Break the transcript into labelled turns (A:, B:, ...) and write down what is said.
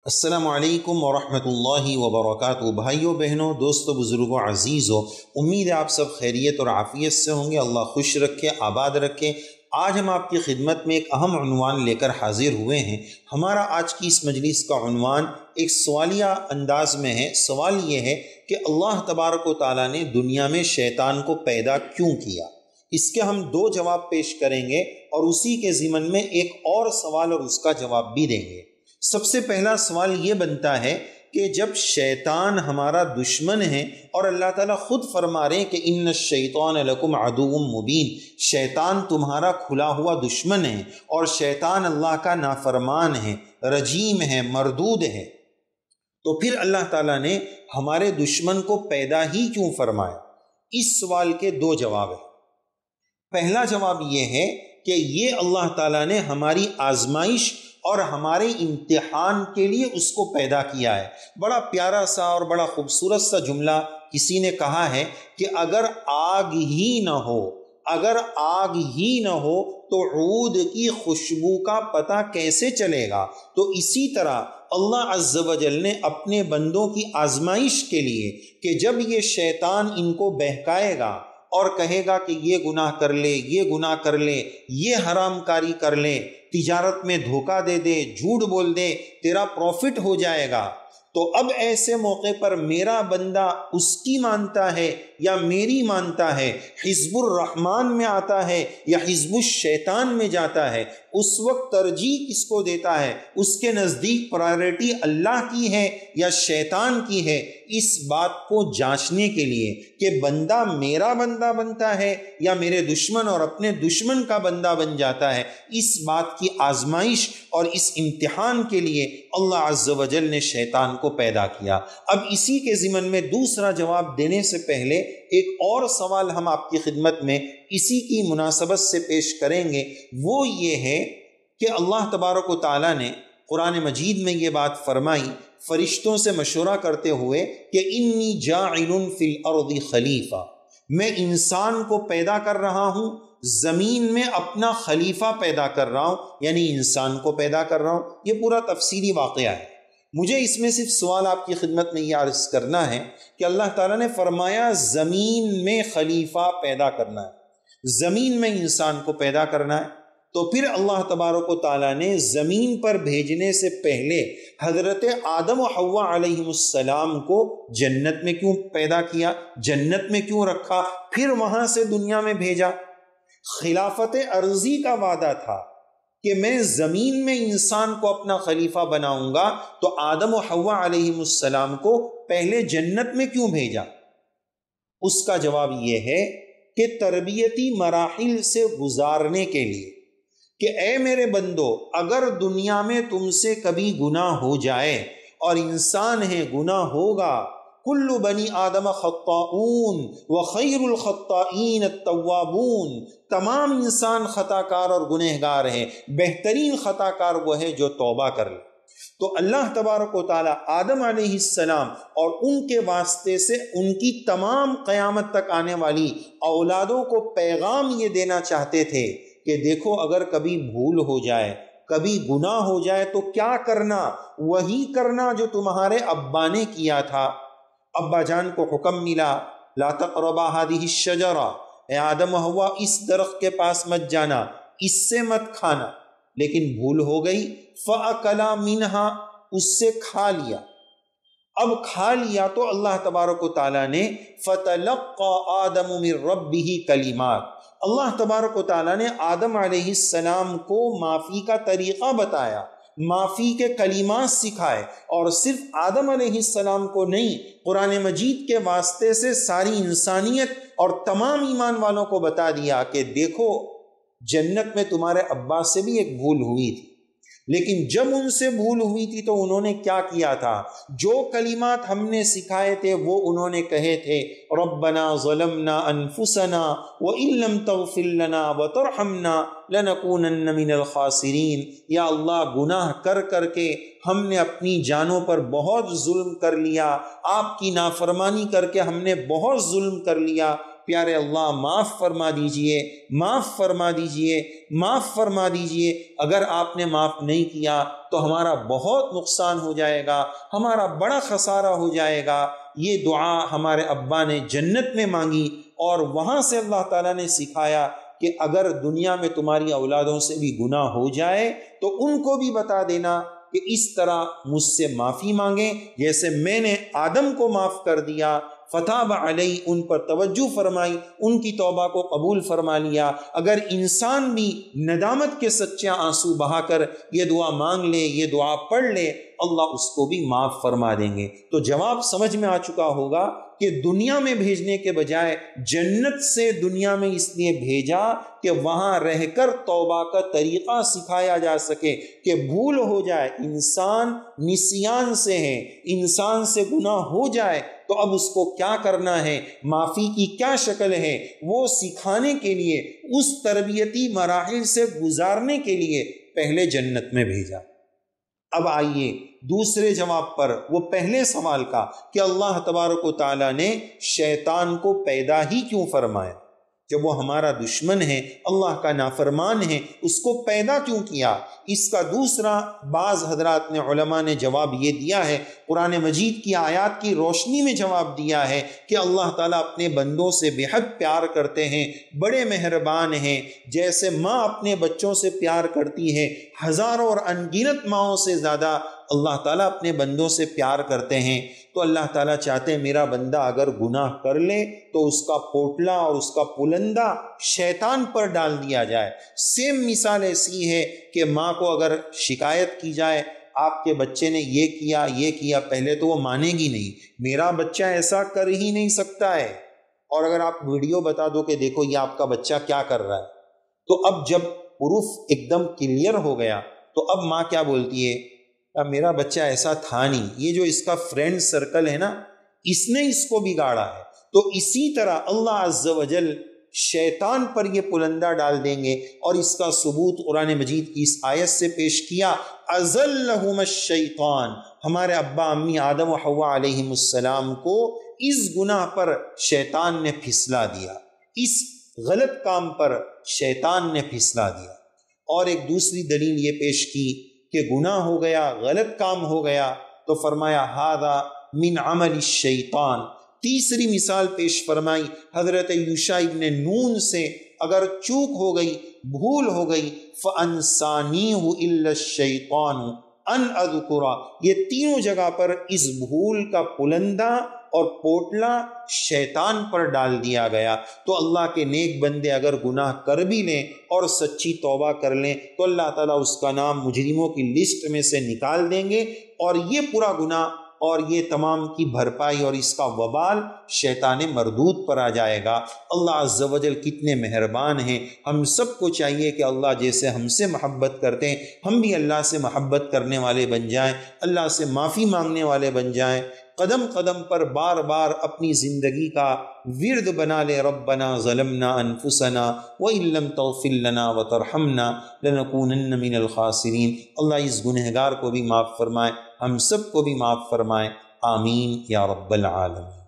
A: السلام علیکم ورحمۃ اللہ وبرکاتہ۔ بھائیوں بہنوں، دوستوں، بزرگوں، عزیزوں، امید ہے آپ سب خیریت اور عافیت سے ہوں گے۔ اللہ خوش رکھے، آباد رکھے۔ آج ہم آپ کی خدمت میں ایک اہم عنوان لے کر حاضر ہوئے ہیں۔ ہمارا آج کی اس مجلس کا عنوان ایک سوالیہ انداز میں ہے۔ سوال یہ ہے کہ اللہ تبارک و تعالیٰ نے دنیا میں شیطان کو پیدا کیوں کیا؟ اس کے ہم دو جواب پیش کریں گے اور اسی کے ضمن میں ایک اور سوال اور اس کا جواب بھی دیں گے۔ سب سے پہلا سوال یہ بنتا ہے کہ جب شیطان ہمارا دشمن ہے اور اللہ تعالیٰ خود فرما رہے ہیں کہ ان الشیطان لکم عدو مبین، شیطان تمہارا کھلا ہوا دشمن ہے اور شیطان اللہ کا نافرمان ہے، رجیم ہے، مردود ہے، تو پھر اللہ تعالیٰ نے ہمارے دشمن کو پیدا ہی کیوں فرمایا؟ اس سوال کے دو جواب ہیں۔ پہلا جواب یہ ہے کہ یہ اللہ تعالیٰ نے ہماری آزمائش اور ہمارے امتحان کے لیے اس کو پیدا کیا ہے۔ بڑا پیارا سا اور بڑا خوبصورت سا جملہ کسی نے کہا ہے کہ اگر آگ ہی نہ ہو تو عود کی خوشبو کا پتہ کیسے چلے گا؟ تو اسی طرح اللہ عز و جل نے اپنے بندوں کی آزمائش کے لیے کہ جب یہ شیطان ان کو بہکائے گا اور کہے گا کہ یہ گناہ کر لے، یہ گناہ کر لے، یہ حرام کاری کر لے، تجارت میں دھوکہ دے دے، جھوٹ بول دے، تیرا پروفٹ ہو جائے گا، تو اب ایسے موقع پر میرا بندہ اس کی مانتا ہے یا میری مانتا ہے، حزب الرحمن میں آتا ہے یا حزب الشیطان میں جاتا ہے، اس وقت ترجیح کس کو دیتا ہے؟ اس کے نزدیک پرائرٹی اللہ کی ہے یا شیطان کی ہے؟ اس بات کو جانچنے کے لیے کہ بندہ میرا بندہ بنتا ہے یا میرے دشمن اور اپنے دشمن کا بندہ بن جاتا ہے، اس بات کی آزمائش اور اس امتحان کے لیے اللہ عز و جل نے شیطان کو پیدا کیا۔ اب اسی کے ضمن میں دوسرا جواب دینے سے پہلے ایک اور سوال ہم آپ کی خدمت میں اسی کی مناسبت سے پیش کریں گے۔ وہ یہ ہے کہ اللہ تبارک و تعالیٰ نے قرآن مجید میں یہ بات فرمائی فرشتوں سے مشورہ کرتے ہوئے کہ انی جاعل فی الارض خلیفہ، میں انسان کو پیدا کر رہا ہوں، زمین میں اپنا خلیفہ پیدا کر رہا ہوں، یعنی انسان کو پیدا کر رہا ہوں۔ یہ پورا تفصیلی واقعہ ہے۔ مجھے اس میں صرف سوال آپ کی خدمت میں یہ عرض کرنا ہے کہ اللہ تعالیٰ نے فرمایا زمین میں خلیفہ پیدا کرنا ہے، زمین میں انسان کو پیدا کرنا ہے، تو پھر اللہ تبارک و تعالیٰ نے زمین پر بھیجنے سے پہلے حضرت آدم و حوا علیہ السلام کو جنت میں کیوں پیدا کیا، جنت میں کیوں رکھا، پھر وہاں سے دنیا میں بھیجا؟ خلافت ارضی کا وعدہ تھا کہ میں زمین میں انسان کو اپنا خلیفہ بناؤں گا، تو آدم و حوا علیہ السلام کو پہلے جنت میں کیوں بھیجا؟ اس کا جواب یہ ہے کہ تربیتی مراحل سے گزارنے کے لیے کہ اے میرے بندو، اگر دنیا میں تم سے کبھی گناہ ہو جائے، اور انسان ہے گناہ ہوگا، کل بنی آدم خطاؤون وخیر الخطائین التوابون، تمام انسان خطا کار اور گنہگار ہیں، بہترین خطا کار وہ ہے جو توبہ کر لے۔ تو اللہ تبارک و تعالیٰ آدم علیہ السلام اور ان کے واسطے سے ان کی تمام قیامت تک آنے والی اولادوں کو پیغام یہ دینا چاہتے تھے کہ دیکھو، اگر کبھی بھول ہو جائے، کبھی گناہ ہو جائے تو کیا کرنا؟ وہی کرنا جو تمہارے ابا نے کیا تھا۔ ابا جان کو حکم ملا لا تقربا هذه الشجرہ، اے آدم و حوا اس درخت کے پاس مت جانا، اس سے مت کھانا، لیکن بھول ہو گئی، فَأَكَلَا مِنْهَا، اس سے کھا لیا۔ اب کھا لیا تو اللہ تبارک و تعالیٰ نے فَتَلَقَّى آدَمُ مِن رَبِّهِ کلمات، اللہ تبارک و تعالیٰ نے آدم علیہ السلام کو معافی کا طریقہ بتایا، معافی کے کلمات سکھائے، اور صرف آدم علیہ السلام کو نہیں، قرآن مجید کے واسطے سے ساری انسانیت اور تمام ایمان والوں کو بتا دیا کہ دیکھو، جنت میں تمہارے ابا سے بھی ایک بھول ہوئی تھی، لیکن جب ان سے بھول ہوئی تھی تو انہوں نے کیا کیا تھا؟ جو کلمات ہم نے سکھائے تھے وہ انہوں نے کہے تھے، ربنا ظلمنا انفسنا وان لم تغفر لنا وترحمنا لنکونن من الخاسرین، یا اللہ گناہ کر کر کے ہم نے اپنی جانوں پر بہت ظلم کر لیا، آپ کی نافرمانی کر کے ہم نے بہت ظلم کر لیا، پیارے اللہ معاف فرما دیجئے، معاف فرما دیجئے، معاف فرما دیجئے۔ اگر آپ نے معاف نہیں کیا تو ہمارا بہت نقصان ہو جائے گا، ہمارا بڑا خسارہ ہو جائے گا۔ یہ دعا ہمارے ابا نے جنت میں مانگی، اور وہاں سے اللہ تعالیٰ نے سکھایا کہ اگر دنیا میں تمہاری اولادوں سے بھی گناہ ہو جائے تو ان کو بھی بتا دینا کہ اس طرح مجھ سے معافی مانگیں، جیسے میں نے آدم کو معاف کر دیا، فتاب علیہ، ان پر توجہ فرمائی، ان کی توبہ کو قبول فرما لیا۔ اگر انسان بھی ندامت کے سچے آنسو بہا کر یہ دعا مانگ لے، یہ دعا پڑھ لے، اللہ اس کو بھی معاف فرما دیں گے۔ تو جواب سمجھ میں آ چکا ہوگا کہ دنیا میں بھیجنے کے بجائے جنت سے دنیا میں اس لیے بھیجا کہ وہاں رہ کر توبہ کا طریقہ سکھایا جا سکے، کہ بھول ہو جائے، انسان نسیان سے ہے، انسان سے گناہ ہو جائے تو اب اس کو کیا کرنا ہے، معافی کی کیا شکل ہے، وہ سکھانے کے لیے، اس تربیتی مراحل سے گزارنے کے لیے پہلے جنت میں بھیجا۔ اب آئیے دوسرے جواب پر، وہ پہلے سوال کا کہ اللہ تبارک و تعالیٰ نے شیطان کو پیدا ہی کیوں فرمایا؟ جب وہ ہمارا دشمن ہے، اللہ کا نافرمان ہے، اس کو پیدا کیوں کیا؟ اس کا دوسرا بعض حضرات نے، علماء نے جواب یہ دیا ہے، قرآن مجید کی آیات کی روشنی میں جواب دیا ہے کہ اللہ تعالیٰ اپنے بندوں سے بے حد پیار کرتے ہیں، بڑے مہربان ہیں۔ جیسے ماں اپنے بچوں سے پیار کرتی ہے، ہزاروں اور انگنت ماؤں سے زیادہ اللہ تعالیٰ اپنے بندوں سے پیار کرتے ہیں۔ تو اللہ تعالیٰ چاہتے ہیں میرا بندہ اگر گناہ کر لے تو اس کا پوٹلا اور اس کا پلندہ شیطان پر ڈال دیا جائے۔ سیم مثال ایسی ہے کہ ماں کو اگر شکایت کی جائے آپ کے بچے نے یہ کیا، پہلے تو وہ مانے گی نہیں، میرا بچہ ایسا کر ہی نہیں سکتا ہے، اور اگر آپ ویڈیو بتا دو کہ دیکھو یہ آپ کا بچہ کیا کر رہا ہے، تو اب جب پروف ایک دم کلیئر ہو گیا تو اب ماں کیا بولتی ہے، میرا بچہ ایسا تھا نہیں، یہ جو اس کا فرینڈ سرکل ہے نا، اس نے اس کو بگاڑا ہے۔ تو اسی طرح اللہ عز و جل شیطان پر یہ پلندہ ڈال دیں گے، اور اس کا ثبوت قرآن مجید کی اس آیت سے پیش کیا، اَزَلَّهُمَ الشَّيْطَانُ، ہمارے ابا امی آدم و حوا علیہم السلام کو اس گناہ پر شیطان نے پھسلا دیا، اس غلط کام پر شیطان نے پھسلا دیا۔ اور ایک دوسری دلیل یہ پیش کی کہ گناہ ہو گیا، غلط کام ہو گیا، تو فرمایا ھذا من عمل الشیطان۔ تیسری مثال پیش فرمائی حضرت یوشع ابن نون سے، اگر چوک ہو گئی، بھول ہو گئی، فَأَنْسَانِيهُ إِلَّا الشَّيْطَانُ أَنْ أَذْكُرَ، یہ تینوں جگہ پر اس بھول کا پلندہ اور پوٹلا شیطان پر ڈال دیا گیا۔ تو اللہ کے نیک بندے اگر گناہ کر بھی لیں اور سچی توبہ کر لیں تو اللہ تعالیٰ اس کا نام مجرموں کی لسٹ میں سے نکال دیں گے، اور یہ پورا گناہ اور یہ تمام کی بھرپائی اور اس کا وبال شیطان مردود پر آ جائے گا۔ اللہ عز و جل کتنے مہربان ہیں، ہم سب کو چاہیے کہ اللہ جیسے ہم سے محبت کرتے ہیں ہم بھی اللہ سے محبت کرنے والے بن جائیں، اللہ سے معافی مانگنے والے بن جائیں، قدم قدم پر بار بار اپنی زندگی کا ورد بنا لے، ربنا ظلمنا انفسنا وان لم تغفر لنا وترحمنا لنکونن من الخاسرین۔ اللہ اس گنہگار کو بھی معاف فرمائے، ہم سب کو بھی معاف فرمائے، آمین یا رب العالمین۔